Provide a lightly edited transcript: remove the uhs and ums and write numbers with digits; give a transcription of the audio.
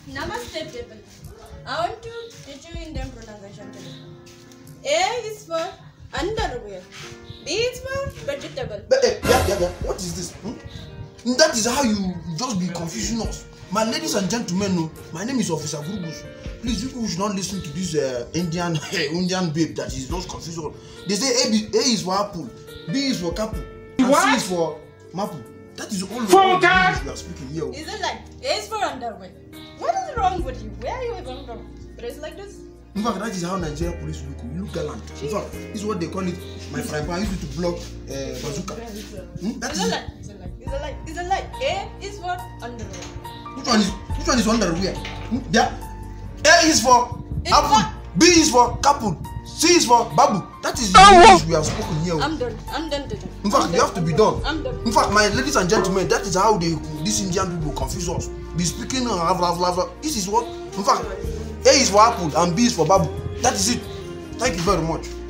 Namaste, people. I want to teach you Indian pronunciation today. A is for underwear. B is for vegetable. Yeah. What is this? That is how you just be confusing us. My ladies and gentlemen, no, my name is Officer Gurubush. Please, you people should not listen to this Indian babe that is just confusing us. They say A is for apple, B is for capu, and C is for mapu. That is all the English we are speaking here. Is it like A is for underwear? What is wrong with you? Where are you even from? Dress like this? In fact, that is how Nigerian police look. We look gallant. In fact, this is what they call it. My friend, I used to block bazooka. Is it like A is for underwear? Which one is underwear? Yeah. A is for apple, B is for couple, C is for babu. That is the English we have spoken here. I'm done today. In fact, you have to be done. I'm done. In fact, my ladies and gentlemen, that is how these Indian people confuse us. Be speaking blah. This is what. In fact, A is for apple and B is for babu. That is it. Thank you very much.